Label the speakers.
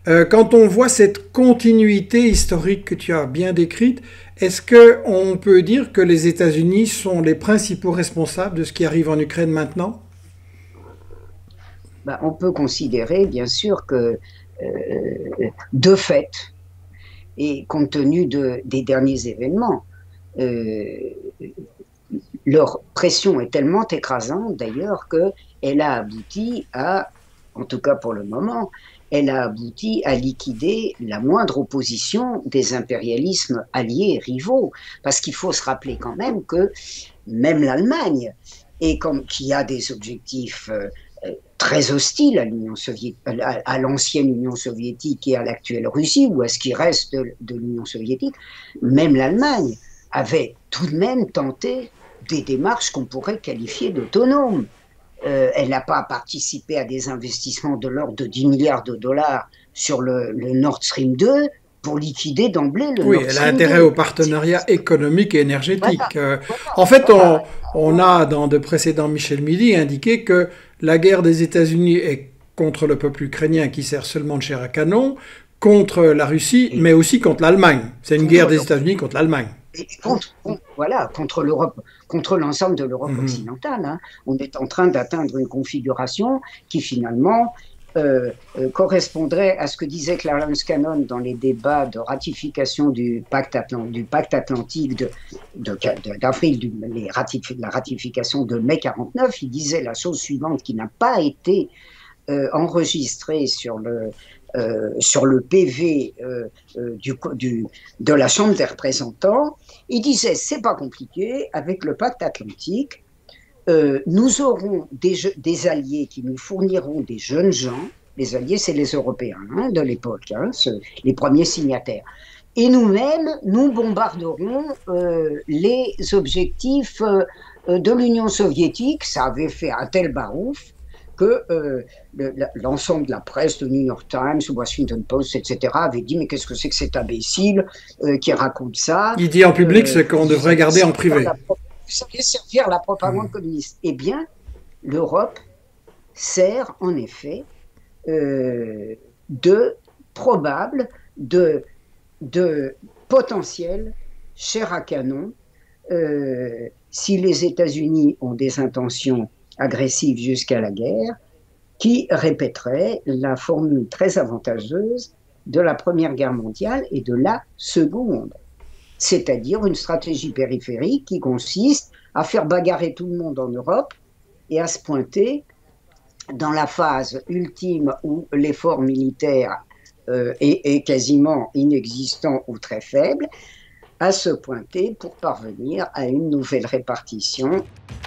Speaker 1: Quand on voit cette continuité historique que tu as bien décrite, est-ce qu'on peut dire que les États-Unis sont les principaux responsables de ce qui arrive en Ukraine maintenant?
Speaker 2: Ben, on peut considérer, bien sûr, que de fait, et compte tenu des derniers événements, euh, leur pression est tellement écrasante d'ailleurs qu'elle a abouti à, en tout cas pour le moment, elle a abouti à liquider la moindre opposition des impérialismes alliés et rivaux. Parce qu'il faut se rappeler quand même que même l'Allemagne, et comme, qui a des objectifs très hostiles à l'Union soviétique, à l'ancienne Union soviétique et à l'actuelle Russie, ou à ce qui reste de l'Union soviétique, même l'Allemagne avait tout de même tenté des démarches qu'on pourrait qualifier d'autonomes. Elle n'a pas participé à des investissements de l'ordre de 10 milliards de dollars sur le Nord Stream 2 pour liquider d'emblée le
Speaker 1: Oui,
Speaker 2: Nord
Speaker 1: elle a
Speaker 2: Stream
Speaker 1: intérêt
Speaker 2: 2.
Speaker 1: au partenariat économique et
Speaker 2: Voilà,
Speaker 1: énergétique.
Speaker 2: voilà,
Speaker 1: En fait,
Speaker 2: voilà.
Speaker 1: on a dans de précédents Michel Midi indiqué que la guerre des États-Unis est contre le peuple ukrainien qui sert seulement de chair à canon, contre la Russie,
Speaker 2: Et
Speaker 1: mais aussi contre l'Allemagne. C'est une guerre
Speaker 2: contre
Speaker 1: des États-Unis contre l'Allemagne.
Speaker 2: voilà, contre l'Europe, contre l'ensemble de l'Europe
Speaker 1: Mhm.
Speaker 2: occidentale. Hein. On est en train d'atteindre une configuration qui finalement correspondrait à ce que disait Clarence Cannon dans les débats de ratification du pacte atlantique d'avril, la ratification de mai 49. Il disait la chose suivante qui n'a pas été enregistrée sur le PV de la Chambre des représentants. Il disait, c'est pas compliqué, avec le pacte atlantique, nous aurons des alliés qui nous fourniront des jeunes gens. Les alliés, c'est les Européens hein, de l'époque, hein, les premiers signataires. Et nous-mêmes, nous bombarderons les objectifs de l'Union soviétique. Ça avait fait un tel barouf que l'ensemble de la presse, le New York Times, le Washington Post, etc., avait dit mais qu'est-ce que c'est que cet imbécile qui raconte ça
Speaker 1: Il dit en public ce qu'on
Speaker 2: vous
Speaker 1: devrait
Speaker 2: allez
Speaker 1: garder en
Speaker 2: servir
Speaker 1: privé.
Speaker 2: la propagande communiste. Eh bien, l'Europe sert en effet de probable, de potentiel chair à canon si les États-Unis ont des intentions agressives jusqu'à la guerre, qui répéterait la formule très avantageuse de la Première Guerre mondiale et de la Seconde, c'est-à-dire une stratégie périphérique qui consiste à faire bagarrer tout le monde en Europe et à se pointer dans la phase ultime où l'effort militaire est quasiment inexistant ou très faible, à se pointer pour parvenir à une nouvelle répartition